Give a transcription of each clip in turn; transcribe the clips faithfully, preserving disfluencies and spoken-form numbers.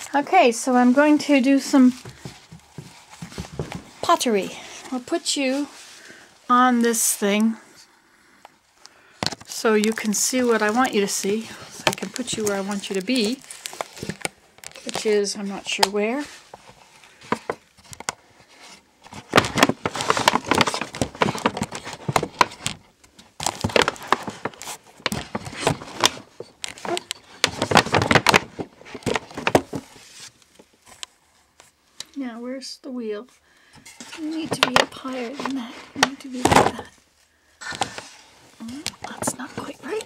Okay, so I'm going to do some pottery. I'll put you on this thing so you can see what I want you to see. So I can put you where I want you to be, which is, I'm not sure where. Now, where's the wheel? You need to be up higher than that. You need to be like that. Oh, that's not quite right.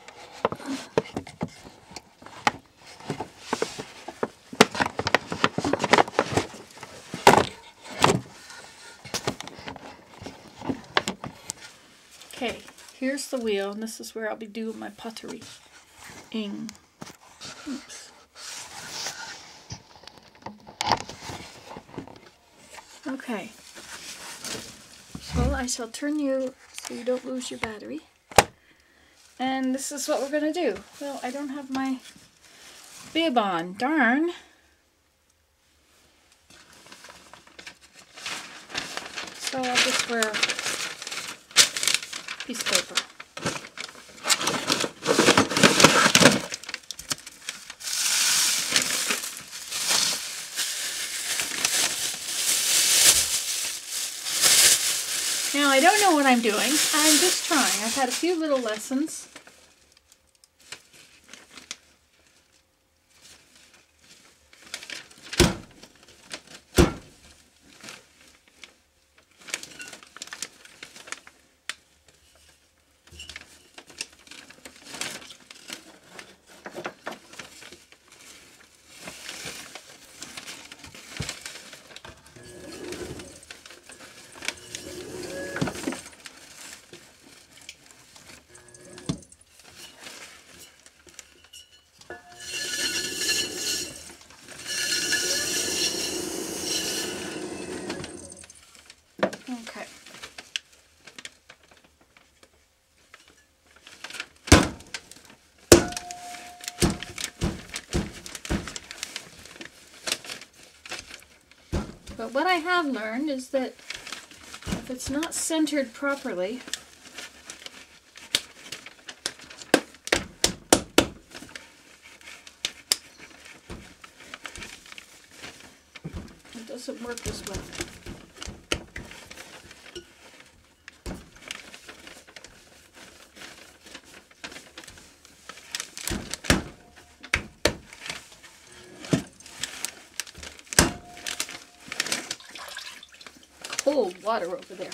Okay, here's the wheel, and this is where I'll be doing my pottery. Ing. Oops. Okay, so I shall turn you so you don't lose your battery. And this is what we're going to do. Well, I don't have my bib on. Darn. So I'll just wear a piece of paper. Now, I don't know what I'm doing. I'm just trying. I've had a few little lessons. Okay. But what I have learned is that if it's not centered properly, it doesn't work as well. Cold water over there.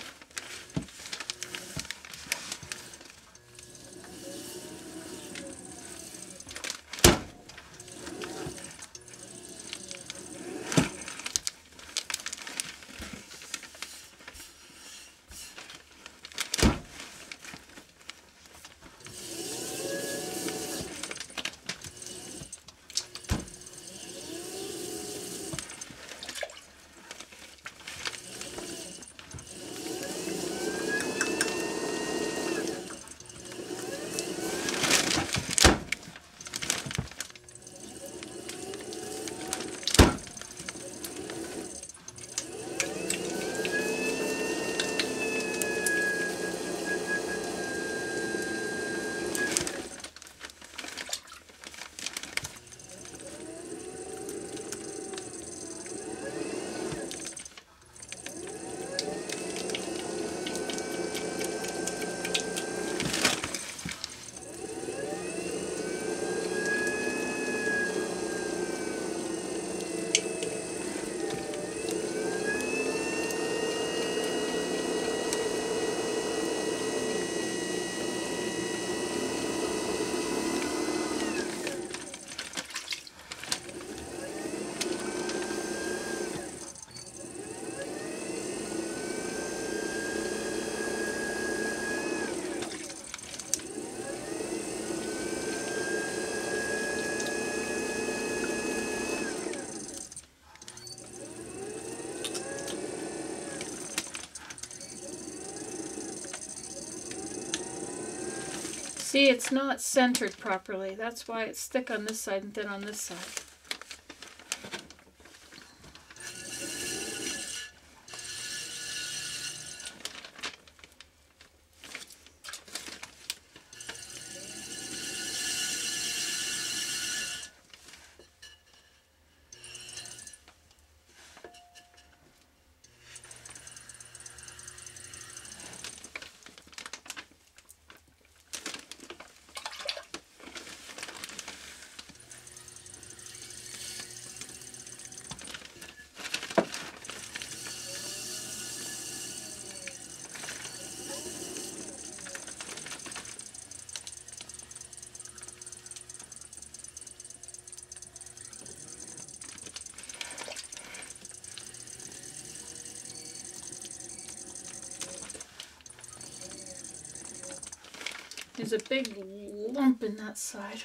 See, it's not centered properly. That's why it's thick on this side and thin on this side. There's a big lump in that side.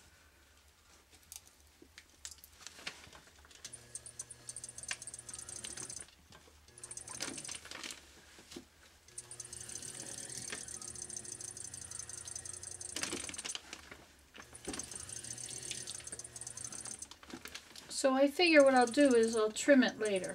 So I figure what I'll do is I'll trim it later.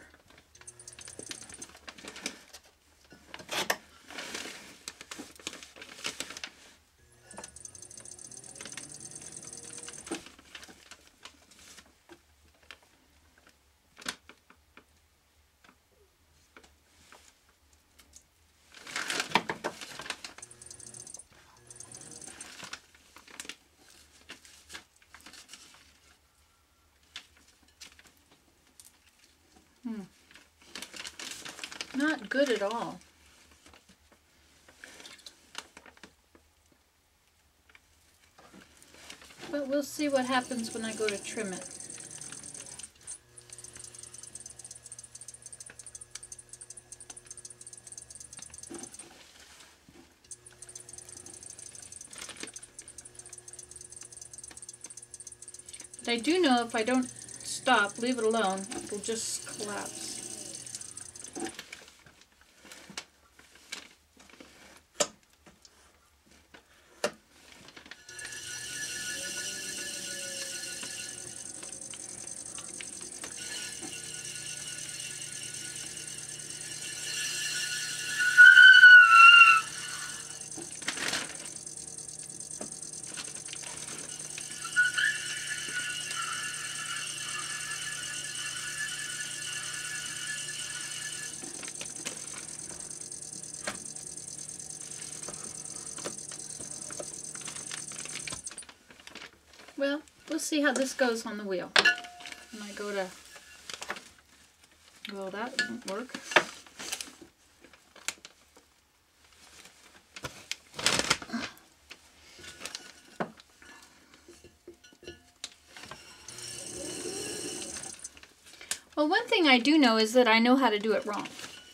Hmm. Not good at all. But we'll see what happens when I go to trim it. But I do know if I don't stop, leave it alone, it'll just collapse. Well, we'll see how this goes on the wheel. When I go to... Well, that won't work. Well, one thing I do know is that I know how to do it wrong.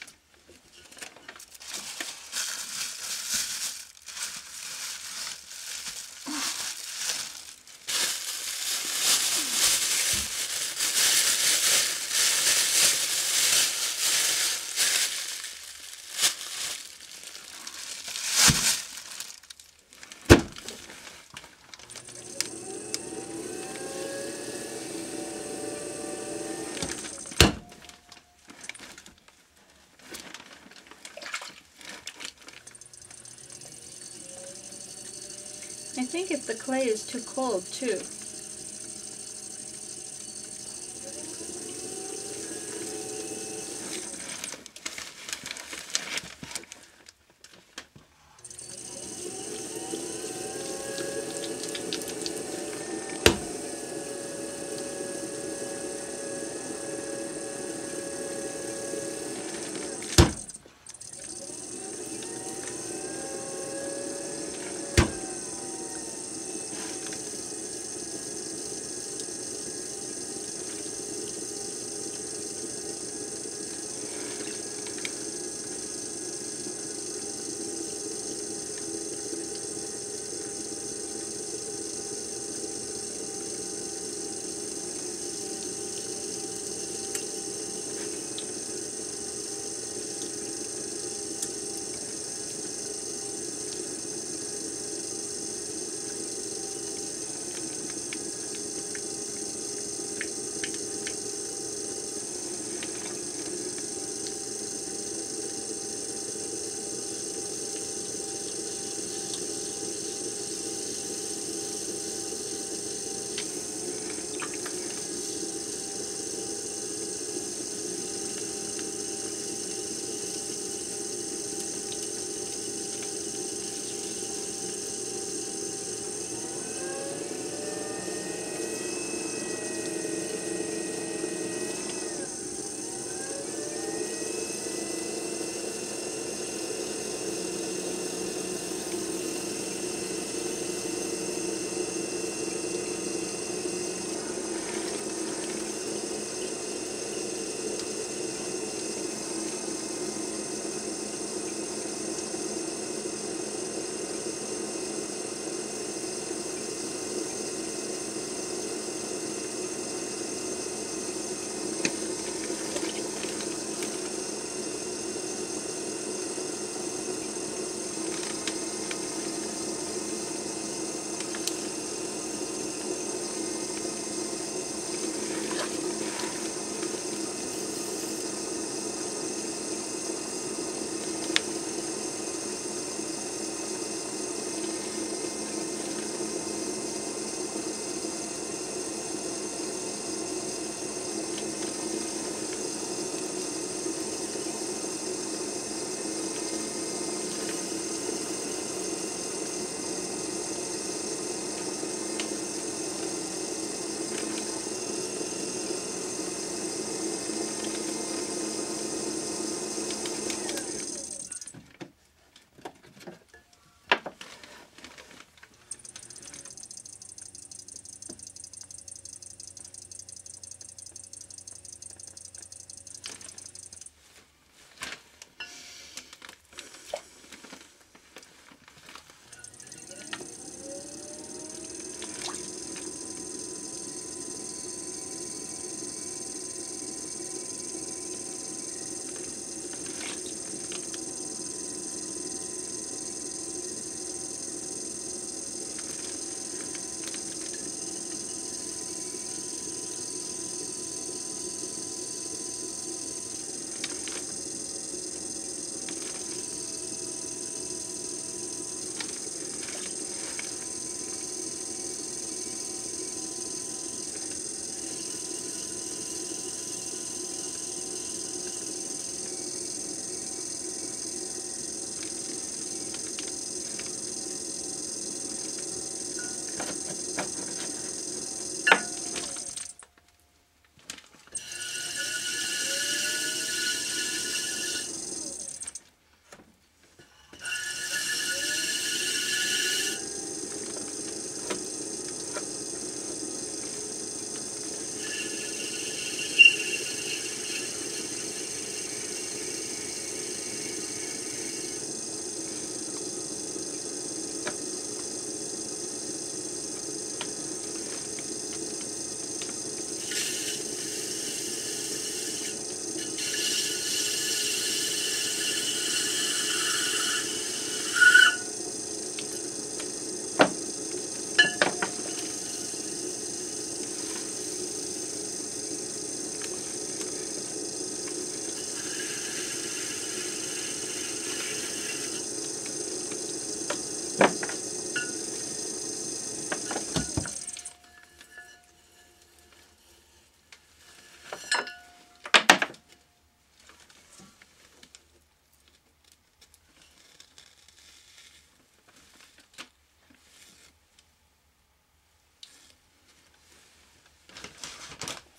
I think if the clay is too cold, too.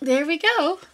There we go.